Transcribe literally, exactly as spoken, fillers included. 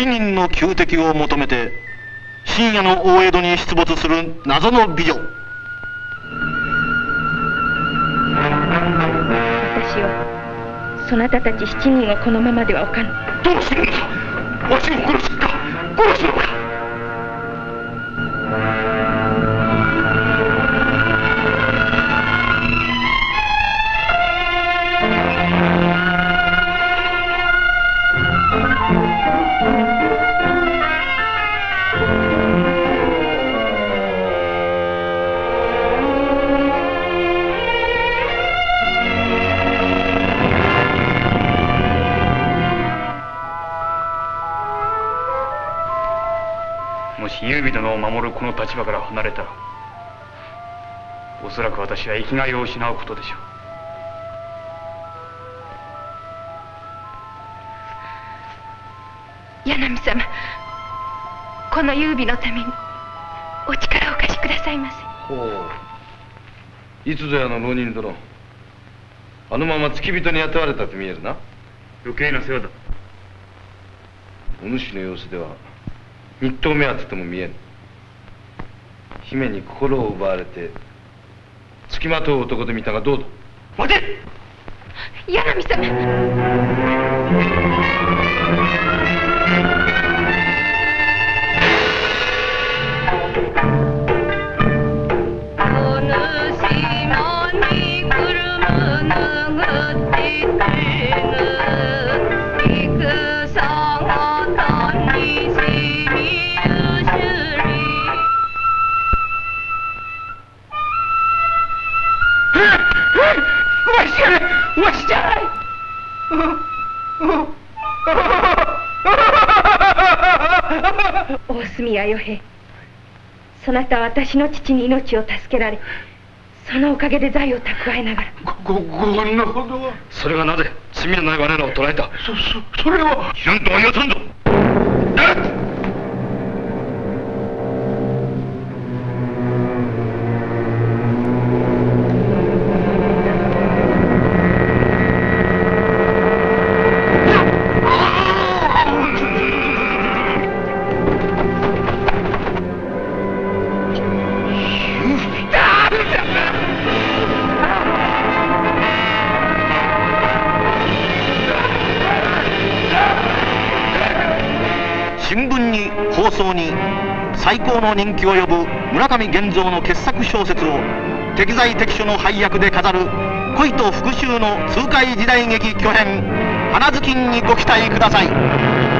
七人の仇敵を求めて深夜の大江戸に出没する謎の美女。 私はそなたたち七人をこのままではおかぬ。 どうするのだ。わしを殺すか殺すのか。 もし優美殿を守るこの立場から離れたら、おそらく私は生きがいを失うことでしょう。柳様、この優美のためにお力をお貸しくださいませ。 ほう、いつぞやの浪人殿、あのまま付き人に雇われたと見えるな。 余計な世話だ。 お主の様子では日当目当てとも見えぬ。姫に心を奪われて付きまとう男で見たがどうだ。 待て。 柳様。 わしじゃない、わしじゃない。 大隅屋与兵衛、そなたは私の父に命を助けられ、そのおかげで財を蓄えながら。 ご、ご、ごんなことは。 それがなぜ罪のない我らを捕らえた。 そ、そ、それは。 知らんとは言わさんぞ。 新聞に放送に最高の人気を呼ぶ村上源三の傑作小説を適材適所の配役で飾る恋と復讐の痛快時代劇巨編「花頭巾」にご期待ください。